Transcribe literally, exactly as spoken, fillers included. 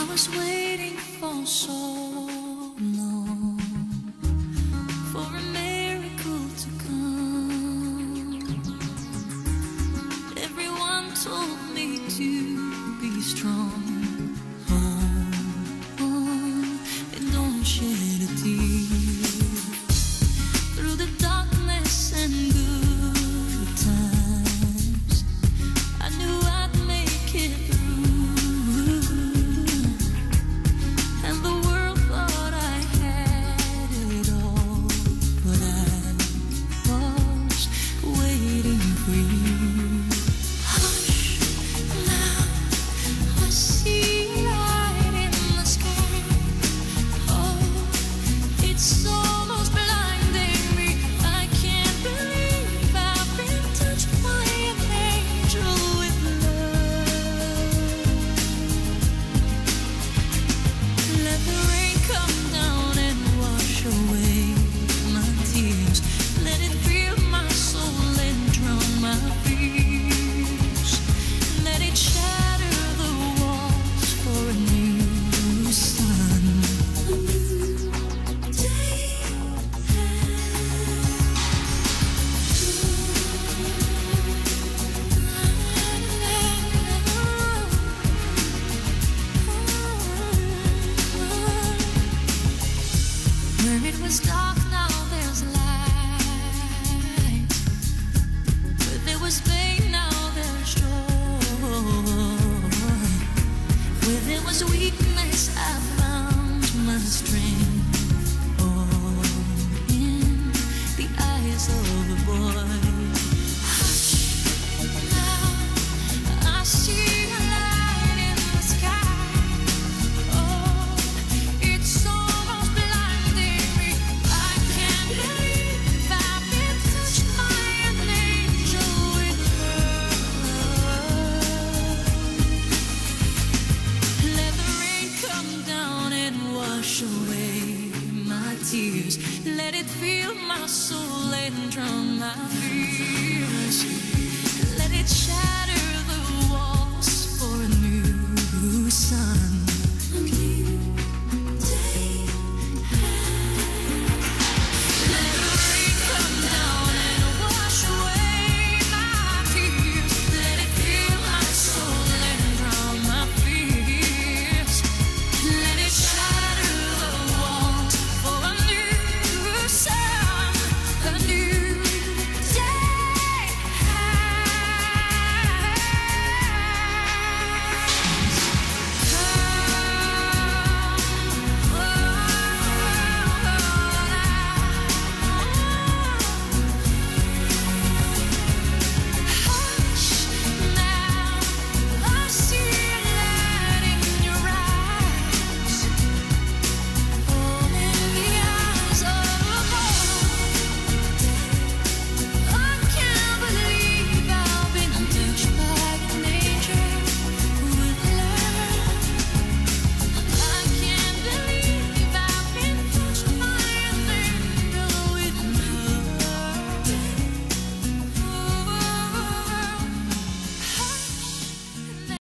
was waiting for so long for a miracle to come. Everyone told me to be strong. Hold on and don't shed a tear. Through the darkness and good times, I knew I'd make it through. And the world thought I had it all, but I was waiting for you. Hush, now I see light in the sky. Oh, it's almost blinding me. I can't believe I've been touched by an angel with love. Let the rain come down and wash away my tears. Let it fill my soul and drown my fears. Let it shatter the walls for a new sun. A new day. Where it was dark, now there's light. Where there was pain, now there's joy. Where there was weakness, I found my strength. All in the eyes of a boy. Hush, now I see a light in the sky. Oh, it's almost blinding me. I can't believe I've been touched by an angel with love. Let the rain come down and wash away my tears. Let it fill my soul and drown my fears. Let it shatter the walls for a new sun.